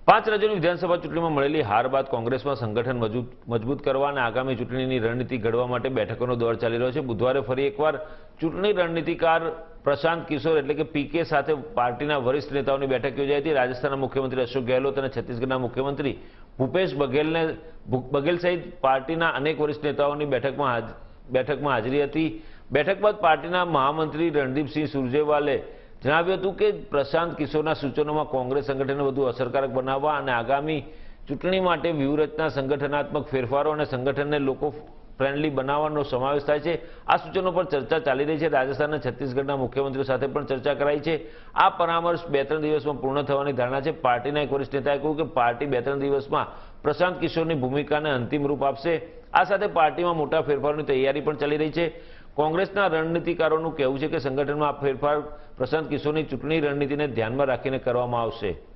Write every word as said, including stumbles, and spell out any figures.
પાંચ રાજ્યોની વિધાનસભા ચૂંટણીમાં મળેલી હાર બાદ કોંગ્રેસમાં સંગઠન મજબૂત કરવા અને આગામી ચૂંટણીની રણનીતિ ઘડવા માટે બેઠકોનો દોર ચાલી રહ્યો છે। બુધવારે ફરી એકવાર ચૂંટણી રણનીતિકાર પ્રશાંત કિશોર એટલે કે પીકે સાથે પાર્ટીના વરિષ્ઠ નેતાઓની બેઠક યોજાઈ હતી। રાજસ્થાનના મુખ્યમંત્રી અશોક ગેહલોત અને છત્તીસગઢના મુખ્યમંત્રી ભૂપેશ બઘેલને બઘેલ સહિત પાર્ટીના અનેક વરિષ્ઠ નેતાઓની બેઠકમાં બેઠકમાં હાજરી હતી। બેઠક બાદ પાર્ટીના મહામંત્રી રણદીપસિંહ સુરજેવાલે જણાવ્યું હતું કે પ્રશાંત કિશોરના સૂચનોમાં કોંગ્રેસ સંગઠનને વધુ અસરકારક બનાવવા અને આગામી ચૂંટણી માટે વ્યૂહરચના સંગઠનાત્મક ફેરફારો અને સંગઠનને લોકો ફ્રેન્ડલી બનાવવાનો સમાવેશ થાય છે। આ સૂચનો પર ચર્ચા ચાલી રહી છે। રાજસ્થાન અને છત્તીસગઢના મુખ્યમંત્રીઓ સાથે પણ ચર્ચા કરાઈ છે। આ પરામર્શ બે ત્રણ દિવસમાં પૂર્ણ થવાની ધારણા છે। પાર્ટીના એક વરિષ્ઠ નેતાએ કહ્યું કે પાર્ટી બે ત્રણ દિવસમાં પ્રશાંત કિશોરની ભૂમિકાને અંતિમ રૂપ આપશે। આ સાથે પાર્ટીમાં મોટા ફેરફારોની તૈયારી પણ ચાલી રહી છે। કોંગ્રેસના રણનીતિકારોનું કહેવું છે કે સંગઠનમાં આ ફેરફાર પ્રશાંત કિશોરની ચૂંટણી રણનીતિને ધ્યાનમાં રાખીને કરવામાં આવશે।